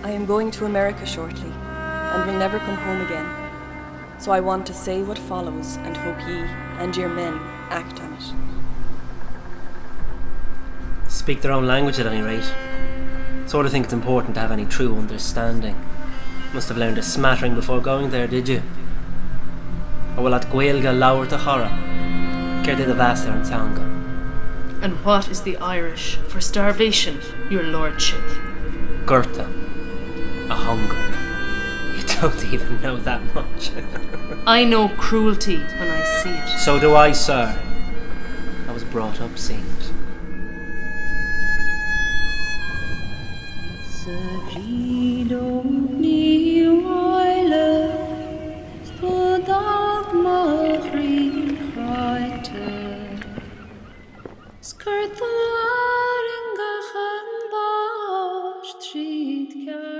I am going to America shortly, and will never come home again. So I want to say what follows, and hope ye and your men act on it. Speak their own language at any rate. Sort of think it's important to have any true understanding. Must have learned a smattering before going there, did you? Or will at Gaelga lower to Chora? Certe the Vassar and Sanga. And what is the Irish for starvation, your lordship? Gurta. A hunger. You don't even know that much. I know cruelty when I see it. So do I, sir. I was brought up seeing it. Skirt the waring gachan bosh trid